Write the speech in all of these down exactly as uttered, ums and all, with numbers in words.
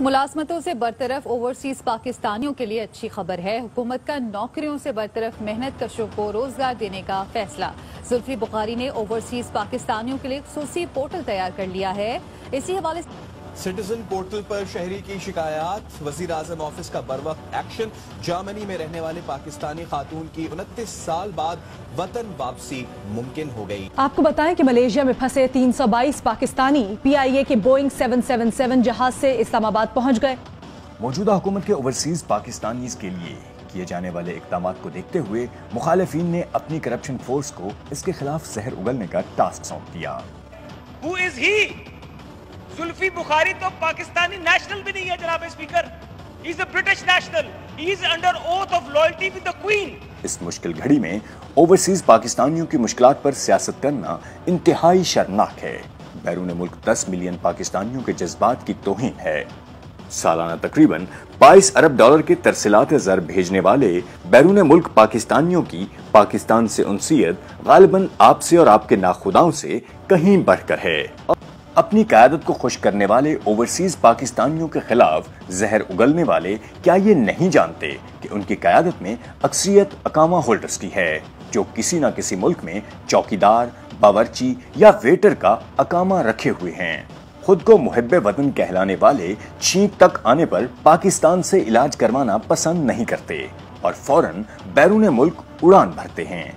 मुलाजमतों से बरतरफ ओवरसीज पाकिस्तानियों के लिए अच्छी खबर है। हुकूमत का नौकरियों से बरतरफ मेहनत कशों को रोजगार देने का फैसला। जुल्फी बुखारी ने ओवरसीज पाकिस्तानियों के लिए खुसूसी पोर्टल तैयार कर लिया है। इसी हवाले से सिटीजन पोर्टल पर शहरी की शिकायत, वजीर आजम ऑफिस का बरवक्त एक्शन, जर्मनी में रहने वाले पाकिस्तानी खातून की उनतीस साल बाद वतन वापसी मुमकिन हो गई। आपको बताएं कि मलेशिया में फंसे तीन सौ बाईस पाकिस्तानी पी आई ए के बोइंग सेवन सेवन सेवन जहाज से इस्लामाबाद पहुंच गए। मौजूदा हुकूमत के ओवरसीज पाकिस्तानीज के लिए किए जाने वाले इक़दामात को देखते हुए मुखालिफिन ने अपनी करप्शन फोर्स को इसके खिलाफ जहर उगलने का टास्क सौंप दिया। Who is he? Zulfi Bukhari तो पाकिस्तानी नेशनल भी नहीं है जनाब speaker. He is a British national. He is under oath of loyalty with the Queen. इस मुश्किल घड़ी में ओवरसीज पाकिस्तानियों की मुश्किलात पर सियासत करना इंतहाई शर्मनाक है। बैरून मुल्क दस मिलियन पाकिस्तानियों के जज्बात की तौहीन है। सालाना तकरीबन बाईस अरब डॉलर के तरसिलात ज़र भेजने वाले बैरून मुल्क पाकिस्तानियों की पाकिस्तान से उनसियत गालिबन आपसे और आपके नाखुदाओं से कहीं बढ़कर है। अपनी क़यादत को खुश करने वाले ओवरसीज पाकिस्तानियों के खिलाफ जहर उगलने वाले क्या ये नहीं जानते कि उनकी क़यादत में अक्सरियत अकामा होल्डर्स की है, जो किसी न किसी मुल्क में चौकीदार, बावर्ची या वेटर का अकामा रखे हुए हैं। खुद को मुहब्बे वतन कहलाने वाले छींक तक आने पर पाकिस्तान से इलाज करवाना पसंद नहीं करते और फौरन बैरून मुल्क उड़ान भरते हैं।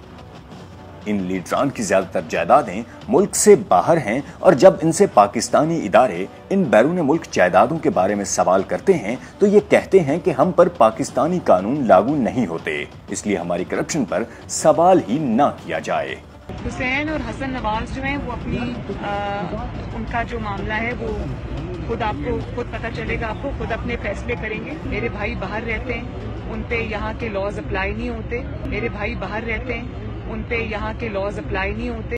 इन लीडरान की ज्यादातर जायदादें मुल्क से बाहर हैं और जब इनसे पाकिस्तानी इदारे इन बैरून मुल्क जायदादों के बारे में सवाल करते हैं तो ये कहते हैं कि हम पर पाकिस्तानी कानून लागू नहीं होते, इसलिए हमारी करप्शन पर सवाल ही ना किया जाए। हुसैन और हसन नवाज जो हैं वो अपनी आ, उनका जो मामला है वो खुद आपको खुद पता चलेगा, आपको खुद अपने फैसले करेंगे। मेरे भाई बाहर रहते हैं, उन पे यहाँ के लॉज अप्लाई नहीं होते। मेरे भाई बाहर रहते हैं, उन पे यहाँ के लॉज अप्लाई नहीं होते।